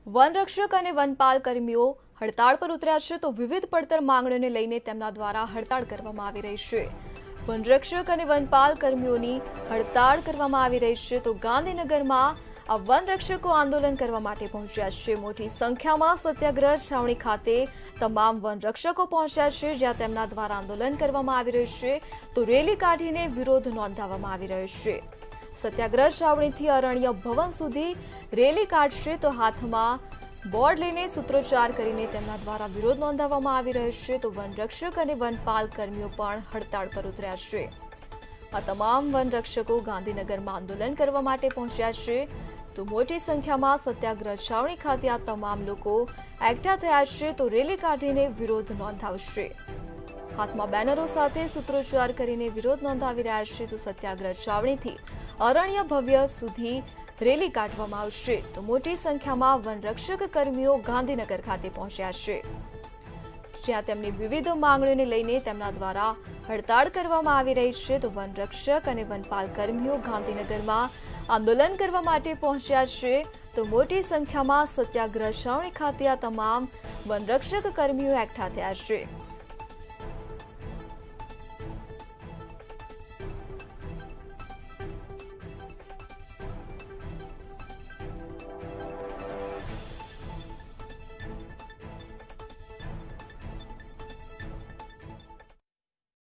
વનરક્ષક અને વનપાલ કર્મીઓ હડતાળ પર ઉતર્યા છે તો વિવિધ પડતર માંગણીઓને લઈને તેમના દ્વારા હડતાળ કરવામાં આવી રહી છે। વનરક્ષક અને વનપાલ કર્મીઓની હડતાળ કરવામાં આવી રહી છે તો ગાંધીનગરમાં આ વનરક્ષકો આંદોલન કરવા માટે પહોંચ્યા છે। મોટી સંખ્યામાં સત્યાગ્રહ છાવણી ખાતે તમામ વનરક્ષકો પહોંચ્યા છે, જ્યાં તેમના દ્વારા આંદોલન કરવામાં આવી રહ્યું છે તો રેલી કાઢીને વિરોધ નોંધાવવામાં આવી રહ્યો છે। સત્યાગ્રહ છાવણીથી અરણ્ય ભવન સુધી રેલી કાઢશે તો હાથમાં બોર્ડ લઈને સૂત્રોચ્ચાર કરીને તેમના દ્વારા વિરોધ નોંધાવવામાં આવી રહ્યો છે તો વનરક્ષક અને વનપાલ કર્મીઓ પણ હડતાળ પર ઉતર્યા છે। આ તમામ વનરક્ષકો ગાંધીનગરમાં આંદોલન કરવા માટે પહોંચ્યા છે તો મોટી સંખ્યામાં સત્યાગ્રહ છાવણી ખાતે આ તમામ લોકો એકઠા થયા છે તો રેલી કાઢીને વિરોધ નોંધાવશે। હાથમાં બેનરો સાથે સૂત્રોચ્ચાર કરીને વિરોધ નોંધાવી રહ્યા છે તો સત્યાગ્રહ છાવણીથી અરણ્ય ભવ્ય સુધી રેલી કાઢવામાં આવશે તો મોટી સંખ્યામાં વનરક્ષક કર્મીઓ ગાંધીનગર ખાતે પહોંચ્યા છે, જ્યાં તેમની વિવિધ માંગણીઓને લઈને તેમના દ્વારા હડતાળ કરવામાં આવી રહી છે તો વનરક્ષક અને વનપાલ કર્મીઓ ગાંધીનગરમાં આંદોલન કરવા માટે પહોંચ્યા છે તો મોટી સંખ્યામાં સત્યાગ્રહ છાવણી ખાતે આ તમામ વનરક્ષક કર્મીઓ એકઠા થયા છે।